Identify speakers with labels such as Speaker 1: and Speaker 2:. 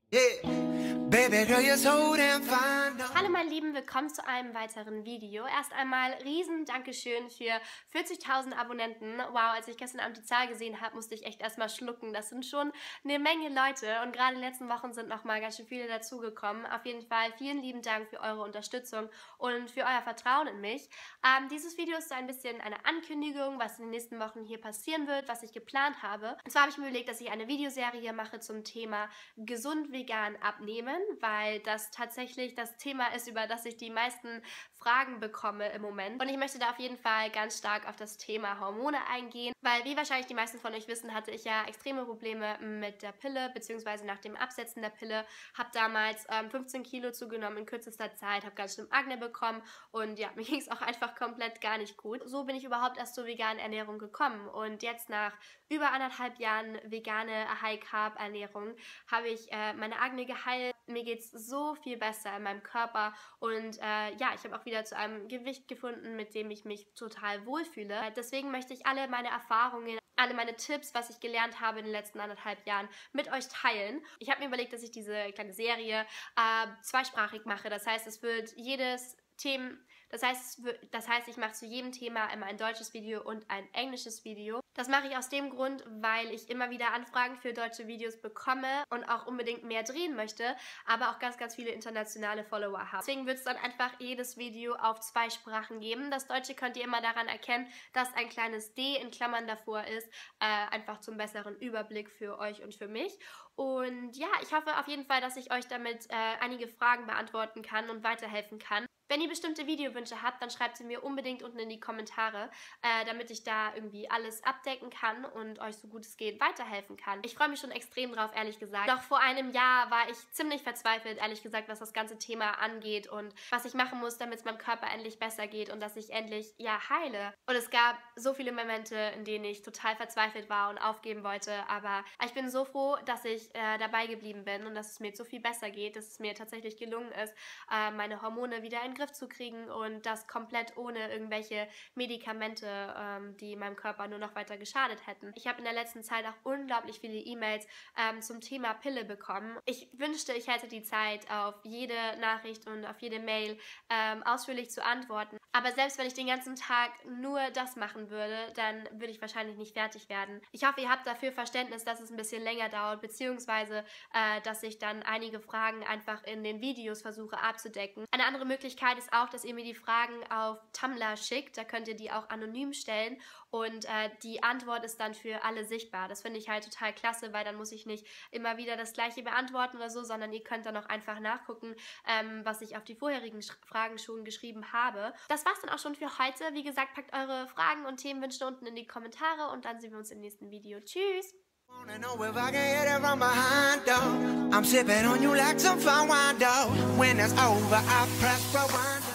Speaker 1: Yeah, baby girl, you're so damn fine.
Speaker 2: Hallo meine Lieben, willkommen zu einem weiteren Video. Erst einmal riesen Dankeschön für 40.000 Abonnenten. Wow, als ich gestern Abend die Zahl gesehen habe, musste ich echt erstmal schlucken. Das sind schon eine Menge Leute und gerade in den letzten Wochen sind nochmal ganz schön viele dazugekommen. Auf jeden Fall vielen lieben Dank für eure Unterstützung und für euer Vertrauen in mich. Dieses Video ist so ein bisschen eine Ankündigung, was in den nächsten Wochen hier passieren wird, was ich geplant habe. Und zwar habe ich mir überlegt, dass ich eine Videoserie mache zum Thema gesund vegan abnehmen, weil das tatsächlich das Thema ist, über das ich die meisten Fragen bekomme im Moment. Und ich möchte da auf jeden Fall ganz stark auf das Thema Hormone eingehen, weil wie wahrscheinlich die meisten von euch wissen, hatte ich ja extreme Probleme mit der Pille, beziehungsweise nach dem Absetzen der Pille, habe damals 15 Kilo zugenommen in kürzester Zeit, habe ganz schlimm Akne bekommen und ja, mir ging es auch einfach komplett gar nicht gut. So bin ich überhaupt erst zur veganen Ernährung gekommen und jetzt nach über 1,5 Jahren vegane High-Carb-Ernährung habe ich meine Akne geheilt. Mir geht es so viel besser in meinem Körper und ja, ich habe auch wieder zu einem Gewicht gefunden, mit dem ich mich total wohlfühle. Deswegen möchte ich alle meine Erfahrungen, alle meine Tipps, was ich gelernt habe in den letzten 1,5 Jahren, mit euch teilen. Ich habe mir überlegt, dass ich diese kleine Serie zweisprachig mache. Das heißt, es wird jedes Thema, das heißt, ich mache zu jedem Thema einmal ein deutsches Video und ein englisches Video. Das mache ich aus dem Grund, weil ich immer wieder Anfragen für deutsche Videos bekomme und auch unbedingt mehr drehen möchte, aber auch ganz, ganz viele internationale Follower habe. Deswegen wird es dann einfach jedes Video auf 2 Sprachen geben. Das Deutsche könnt ihr immer daran erkennen, dass ein kleines D in Klammern davor ist, einfach zum besseren Überblick für euch und für mich. Und ja, ich hoffe auf jeden Fall, dass ich euch damit einige Fragen beantworten kann und weiterhelfen kann. Wenn ihr bestimmte Videowünsche habt, dann schreibt sie mir unbedingt unten in die Kommentare, damit ich da irgendwie alles abdecken kann und euch so gut es geht weiterhelfen kann. Ich freue mich schon extrem drauf, ehrlich gesagt. Noch vor einem Jahr war ich ziemlich verzweifelt, ehrlich gesagt, was das ganze Thema angeht und was ich machen muss, damit es meinem Körper endlich besser geht und dass ich endlich, ja, heile. Und es gab so viele Momente, in denen ich total verzweifelt war und aufgeben wollte, aber ich bin so froh, dass ich dabei geblieben bin und dass es mir jetzt so viel besser geht, dass es mir tatsächlich gelungen ist, meine Hormone wieder in den Griff zu kriegen und das komplett ohne irgendwelche Medikamente, die meinem Körper nur noch weiter geschadet hätten. Ich habe in der letzten Zeit auch unglaublich viele E-Mails zum Thema Pille bekommen. Ich wünschte, ich hätte die Zeit, auf jede Nachricht und auf jede Mail ausführlich zu antworten. Aber selbst wenn ich den ganzen Tag nur das machen würde, dann würde ich wahrscheinlich nicht fertig werden. Ich hoffe, ihr habt dafür Verständnis, dass es ein bisschen länger dauert, beziehungsweise dass ich dann einige Fragen einfach in den Videos versuche abzudecken. Eine andere Möglichkeit ist auch, dass ihr mir die Fragen auf Tumblr schickt. Da könnt ihr die auch anonym stellen und die Antwort ist dann für alle sichtbar. Das finde ich halt total klasse, weil dann muss ich nicht immer wieder das Gleiche beantworten oder so, sondern ihr könnt dann auch einfach nachgucken, was ich auf die vorherigen Fragen schon geschrieben habe. Das war's dann auch schon für heute. Wie gesagt, packt eure Fragen und Themenwünsche unten in die Kommentare und dann sehen wir uns im nächsten Video. Tschüss!
Speaker 1: Wanna know if I can hit it from behind, though. I'm sipping on you like some fine wine, though. When it's over, I press rewind.